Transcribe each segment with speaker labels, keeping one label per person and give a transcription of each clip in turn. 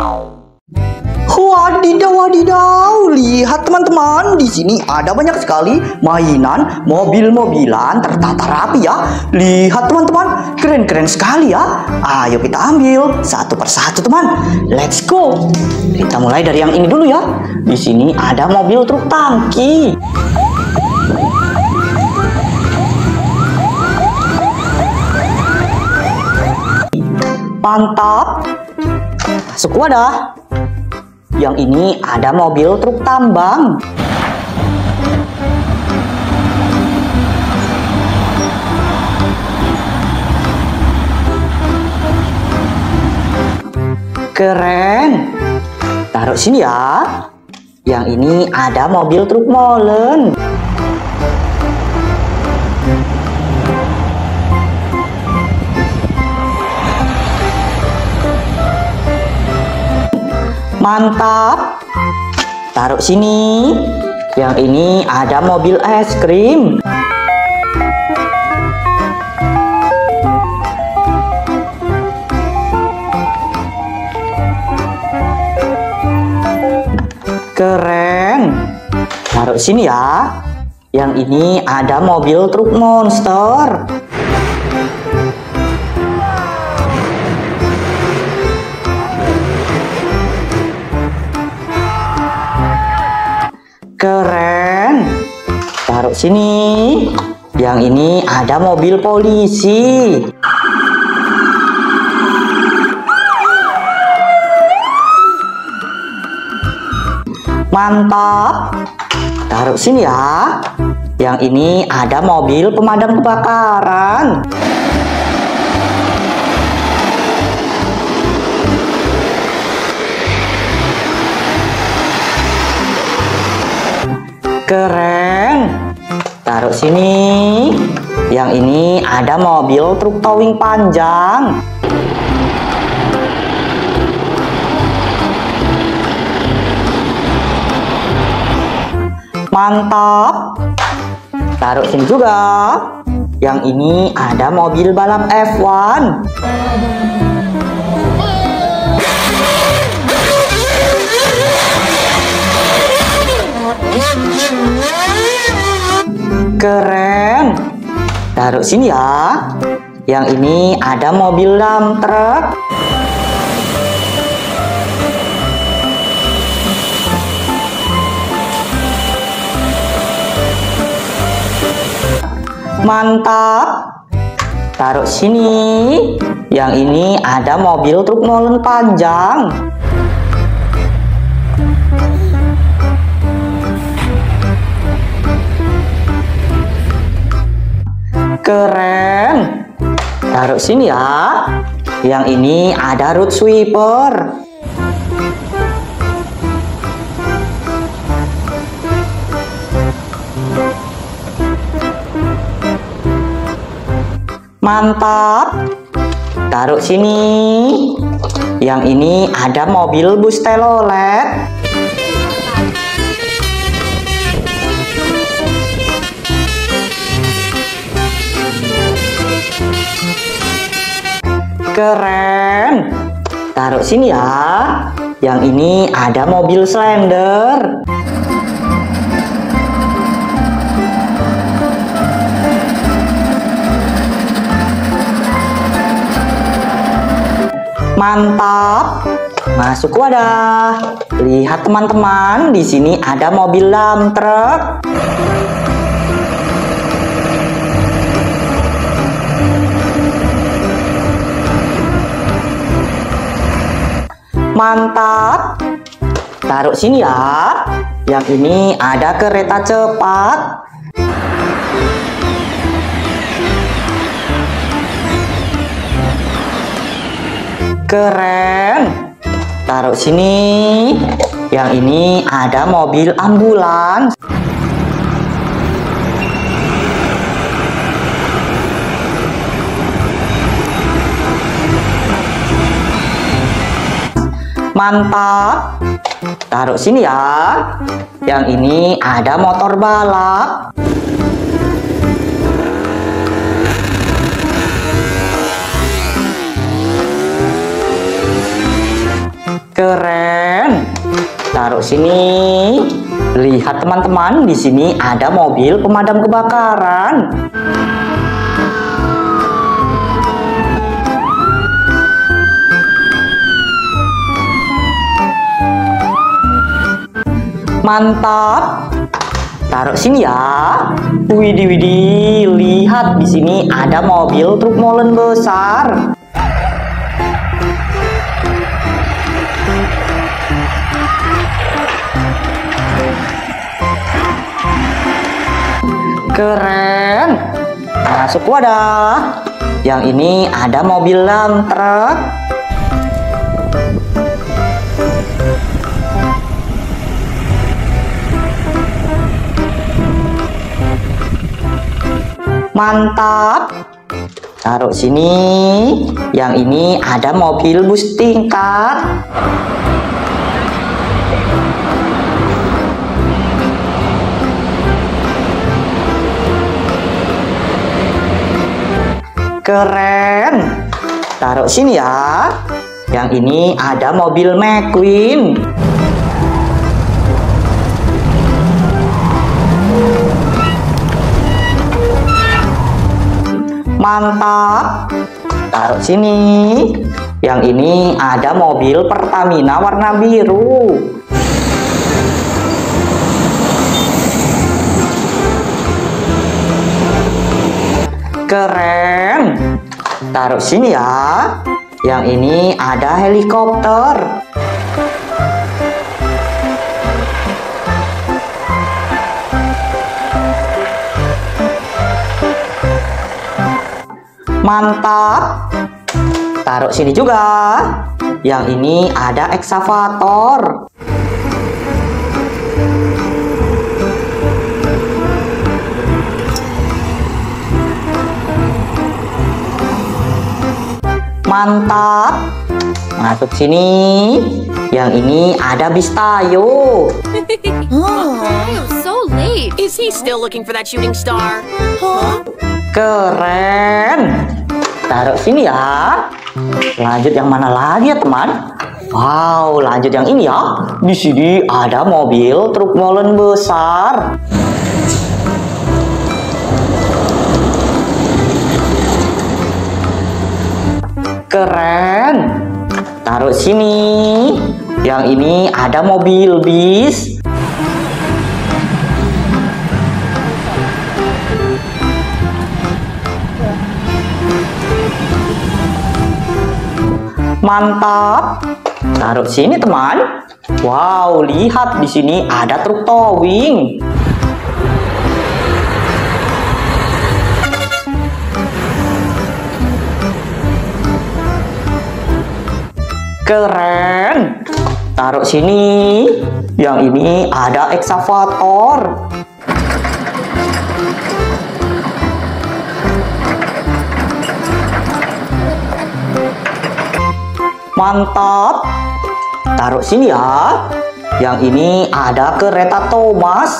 Speaker 1: Wadidaw, wadidaw. Lihat teman-teman, di sini ada banyak sekali mainan mobil-mobilan tertata rapi ya. Lihat teman-teman, keren-keren sekali ya. Ayo kita ambil satu persatu teman. Let's go. Kita mulai dari yang ini dulu ya. Di sini ada mobil truk tangki. Mantap. Masuk wadah. Yang ini ada mobil truk tambang. Keren. Taruh sini ya. Yang ini ada mobil truk molen. Mantap. Taruh sini. Yang ini ada mobil es krim. Keren. Taruh sini ya. Yang ini ada mobil truk monster. Keren. Taruh sini. Yang ini ada mobil polisi. Mantap. Taruh sini ya. Yang ini ada mobil pemadam kebakaran. Keren. Taruh sini. Yang ini ada mobil truk towing panjang. Mantap. Taruh sini juga. Yang ini ada mobil balap F1. Keren. Taruh sini ya. Yang ini ada mobil dump truck. Mantap. Taruh sini. Yang ini ada mobil truk molen panjang. Keren. Taruh sini ya. Yang ini ada road sweeper. Mantap. Taruh sini. Yang ini ada mobil bus telolet. Keren. Taruh sini ya. Yang ini ada mobil Slender. Mantap. Masuk wadah. Lihat teman-teman, di sini ada mobil dump truck. Mantap. Taruh sini ya. Yang ini ada kereta cepat. Keren. Taruh sini. Yang ini ada mobil ambulans. Mantap. Taruh sini ya. Yang ini ada motor balap. Keren. taruh sini. Lihat teman-teman, di sini ada mobil pemadam kebakaran. Mantap. Taruh sini ya. Widih, widih. Lihat di sini ada mobil truk molen besar. Keren. Masuk wadah. Yang ini ada mobil dump truck. Mantap. Taruh sini. Yang ini ada mobil bus tingkat. Keren. Taruh sini ya. Yang ini ada mobil McQueen. Mantap. Taruh sini. Yang ini ada mobil Pertamina warna biru. Keren. Taruh sini ya. Yang ini ada helikopter. Mantap. Taruh sini juga. Yang ini ada ekskavator. Mantap. Masuk sini. Yang ini ada bis Tayo.
Speaker 2: So late. Is he still looking for that shooting star?
Speaker 1: Keren. Taruh sini ya. Lanjut yang mana lagi ya teman? Wow, lanjut yang ini ya. Di sini ada mobil truk molen besar. Keren. Taruh sini. Yang ini ada mobil bis. Mantap. Taruh sini teman. Wow, lihat di sini ada truk towing. Keren. Taruh sini. Yang ini ada ekskavator. Mantap. Taruh sini ya. Yang ini ada kereta Thomas.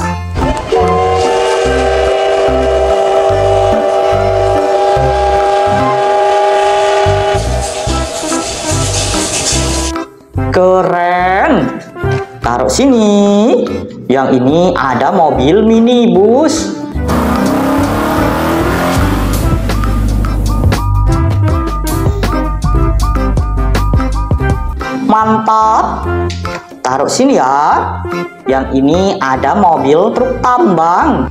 Speaker 1: Keren. Taruh sini. Yang ini ada mobil minibus. Mantap. Taruh sini ya. Yang ini ada mobil truk tambang.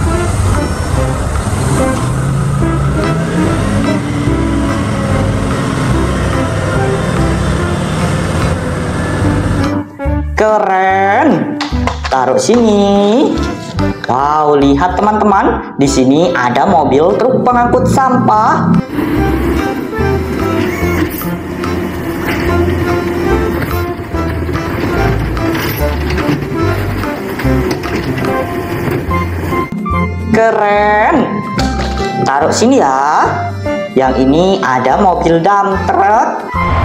Speaker 1: Keren. Taruh sini. Wow, lihat teman-teman, di sini ada mobil truk pengangkut sampah. Keren. Taruh sini ya. Yang ini ada mobil dump truck.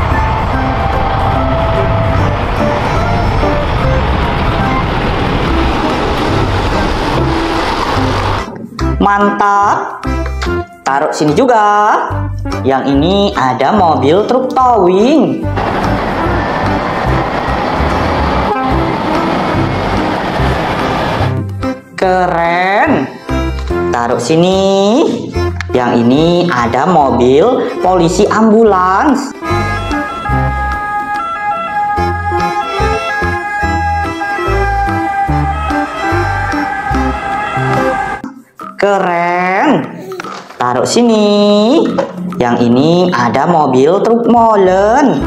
Speaker 1: Mantap. Taruh sini juga. Yang ini ada mobil truk towing. Keren. Taruh sini. Yang ini ada mobil polisi ambulans. Keren. Taruh sini. Yang ini ada mobil truk molen.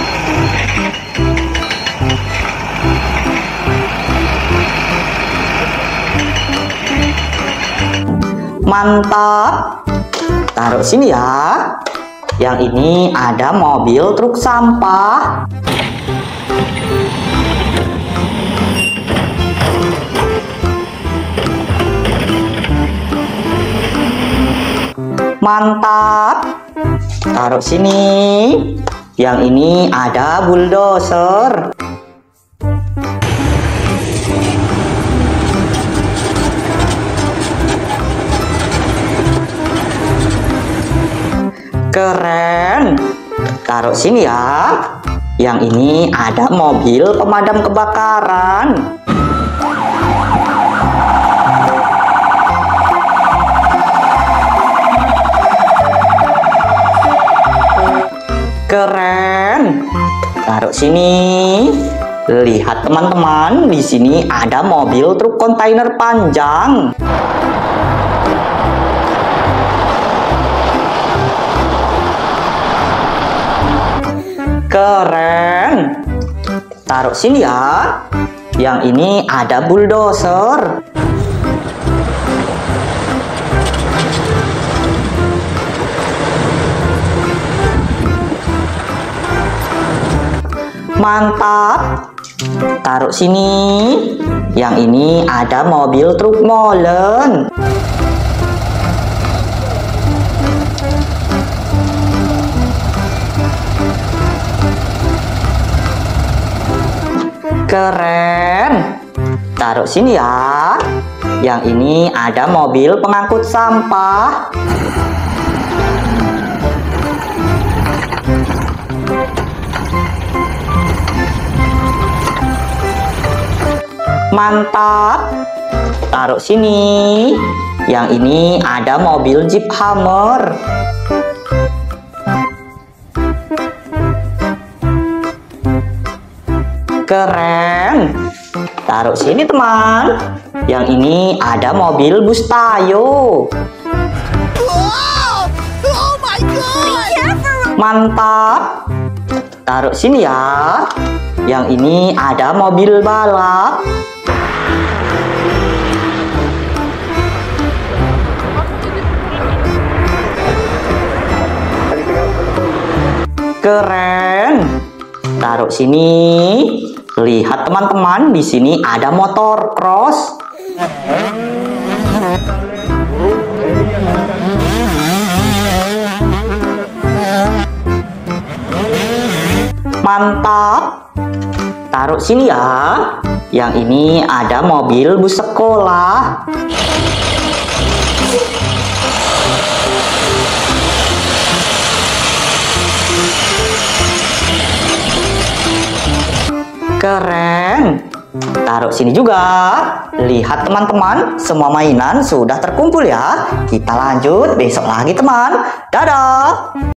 Speaker 1: Mantap. Taruh sini ya. Yang ini ada mobil truk sampah. Mantap. Taruh sini. Yang ini ada bulldozer. Keren. Taruh sini ya. Yang ini ada mobil pemadam kebakaran. Keren. Taruh sini. Lihat teman-teman, di sini ada mobil truk kontainer panjang. Keren. Taruh sini ya. Yang ini ada bulldozer. Mantap. Taruh sini. Yang ini ada mobil truk molen. Keren. Taruh sini ya. Yang ini ada mobil pengangkut sampah. Mantap. Taruh sini. Yang ini ada mobil Jeep Hummer. Keren. Taruh sini teman. Yang ini ada mobil bus Tayo.
Speaker 2: Oh my God!
Speaker 1: Mantap. Taruh sini ya. Yang ini ada mobil balap. Keren. Taruh sini. Lihat teman-teman, di sini ada motor cross. Mantap. Taruh sini ya. Yang ini ada mobil bus sekolah. Keren. Taruh sini juga. Lihat teman-teman, semua mainan sudah terkumpul ya. Kita lanjut besok lagi teman. Dadah.